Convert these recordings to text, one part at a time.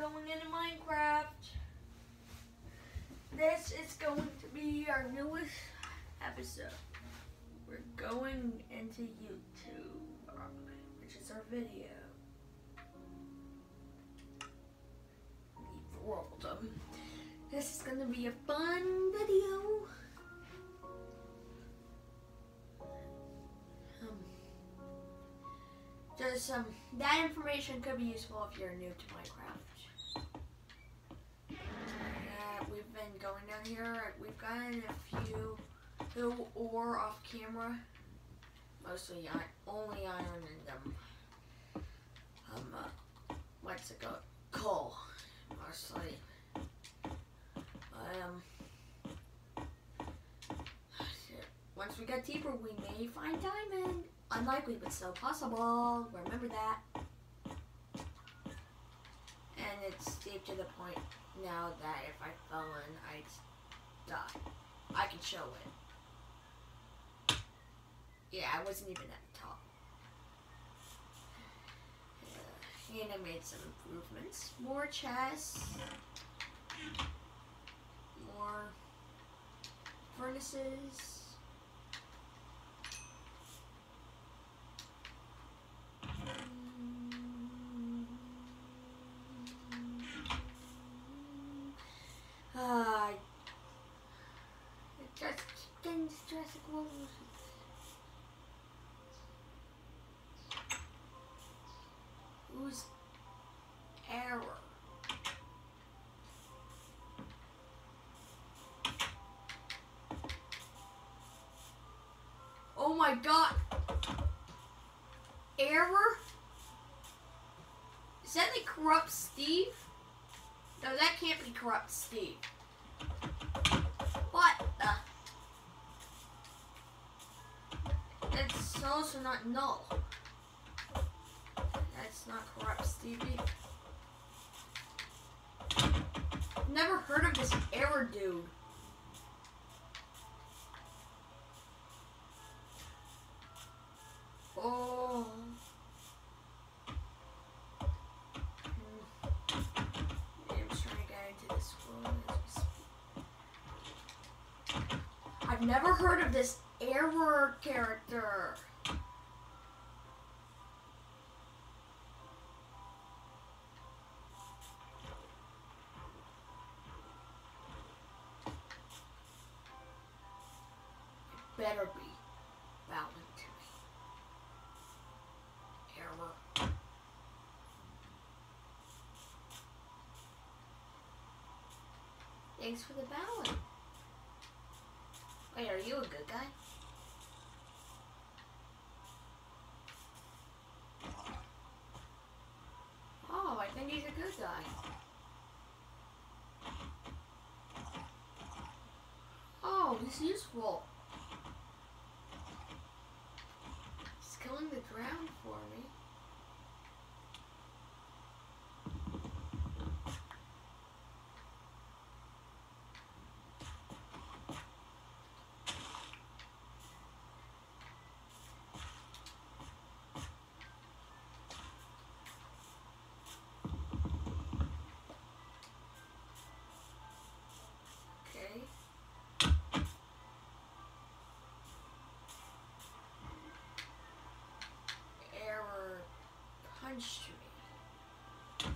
going into Minecraft. This is going to be our newest episode. We're going into YouTube, which is our video. Leave the world. This is going to be a fun video. That information could be useful if you're new to Minecraft. We've been going down here. We've gotten a few ore off camera. Mostly only iron and what's it called? Coal, mostly. Once we get deeper, we may find diamond. Unlikely, but still possible. Remember that. And it's deep to the point now that if I fell in, I'd die. I can show it. Yeah, I wasn't even at the top. And I made some improvements. More chests. More furnaces. Just getting distracted. Who's error? Oh my god! Error? Is that like Corrupt Steve? No, that can't be Corrupt Steve. What the? That's also not null. That's not Corrupt Stevie. Never heard of this error dude. Oh. I'm just trying to get into this world as we speak. I've never heard of this error character. It better be valid to me. Error. Thanks for the ballot. Wait, are you a good guy? Oh, I think he's a good guy. Oh, he's useful. He's killing the ground for me. Punched me.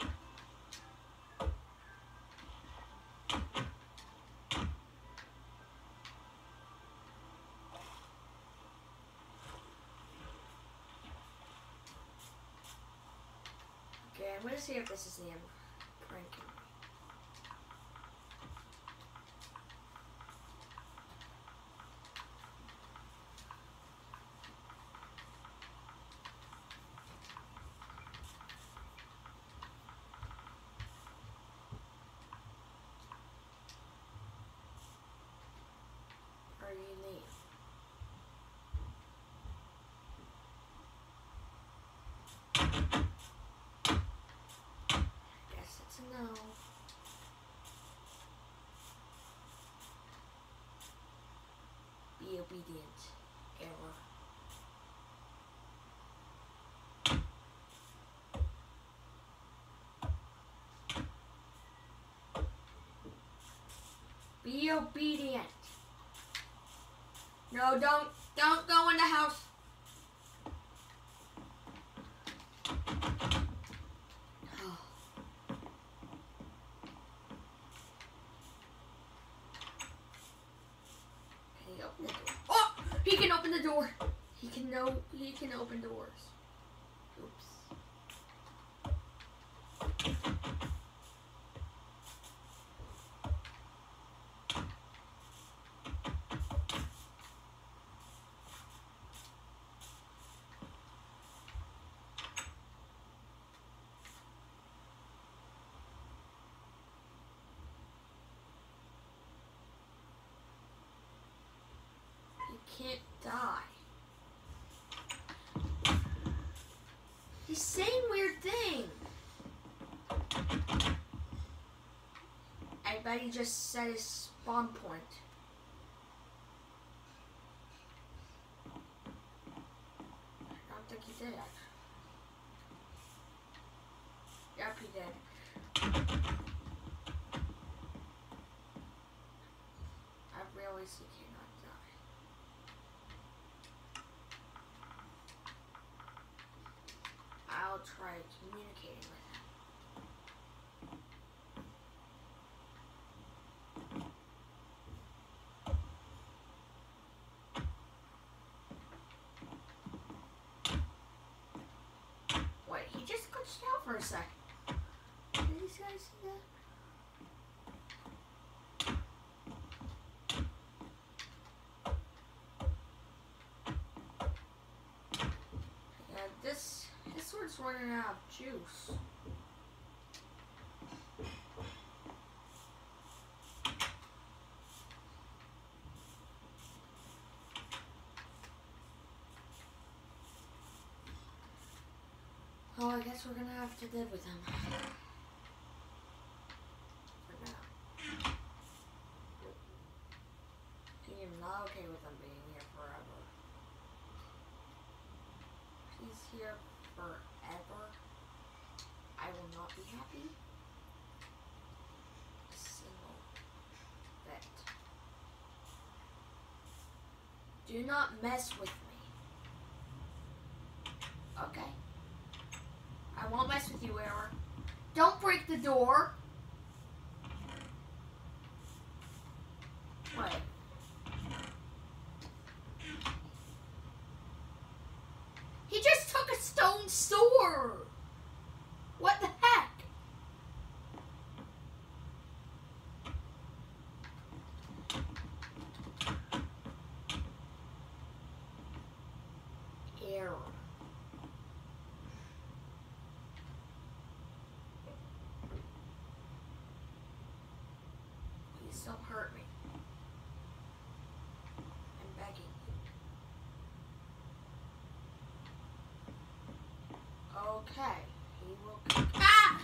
Okay, I'm gonna see if this is the end pranking me. Guess it's a no. Be obedient. Error. Be obedient. No, don't go in the house. Can he open the door? Oh, he can open the door. He can open doors. Oops. Can't die. He's saying weird things. I bet he just set his spawn point. I don't think he did actually. Yep, he did. I realize he cannot die. I'll try communicating with him. Wait, he just glitched out for a second. Did these guys see that? This sword's running out of juice. Oh, I guess we're gonna have to live with him. For now. I'm not okay with him being here forever. He's here forever. I will not be happy. A single bit. Do not mess with me. Okay. I won't mess with you, Error. Don't break the door. Wait. He just took a stone sword. What the heck? Error. Please don't hurt me. I'm begging you. Okay. He will. Ah!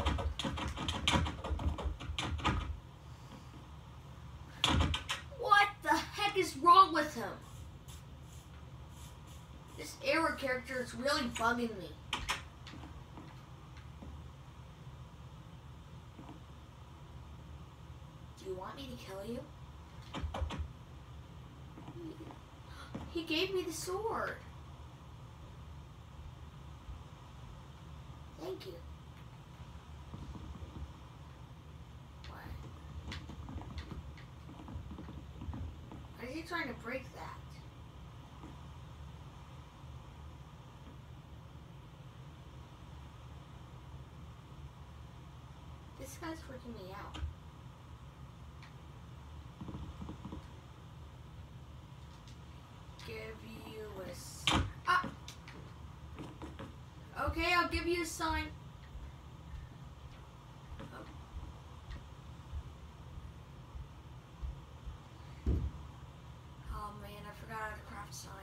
What the heck is wrong with him? This Error character is really bugging me. Do you want me to kill you? He gave me the sword. Thank you. What? Why is he trying to break that? This guy's freaking me out. Give you a ah! Okay, I'll give you a sign. Oh. Oh man, I forgot how to craft signs.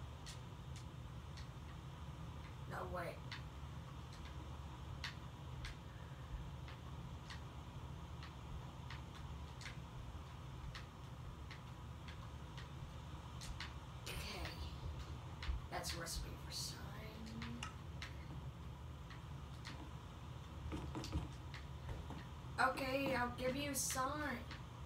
No, wait. That's a recipe for sign. Okay, I'll give you a sign.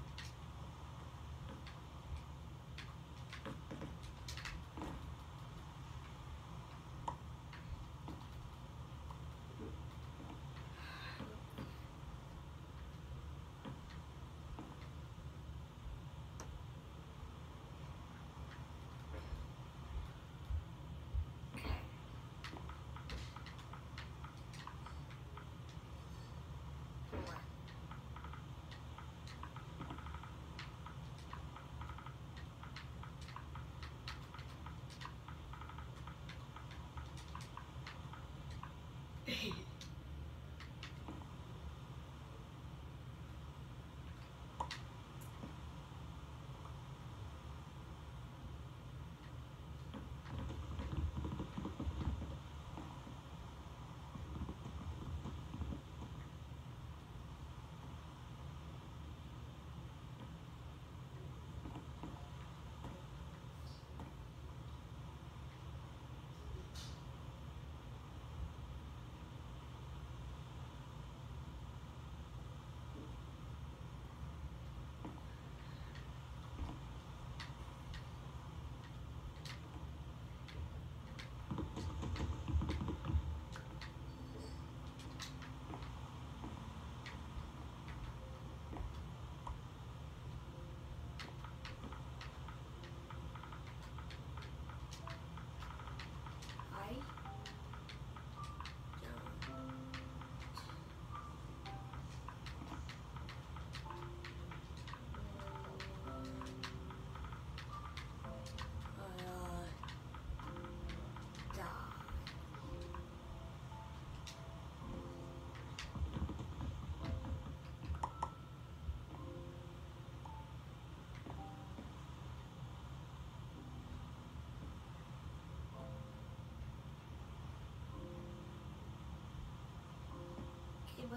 But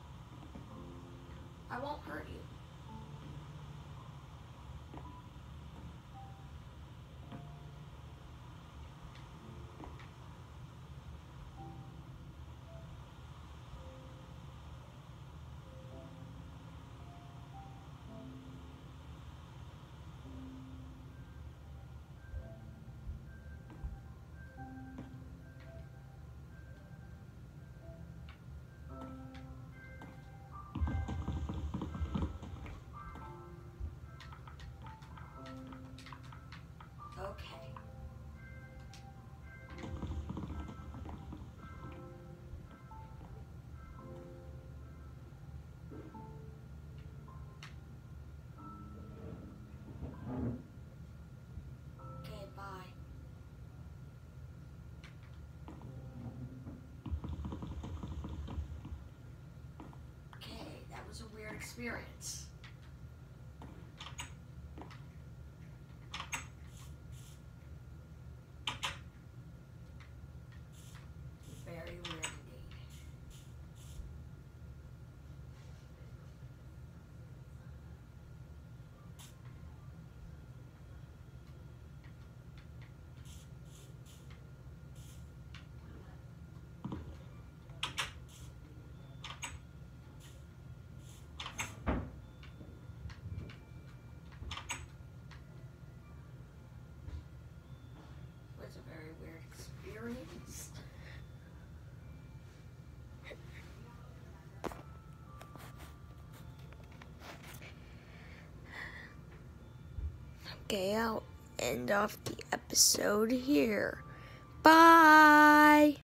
I won't hurt you. Okay. Okay, bye. Okay, that was a weird experience. Very weird indeed. Was a very weird experience. Okay, I'll end off the episode here. Bye!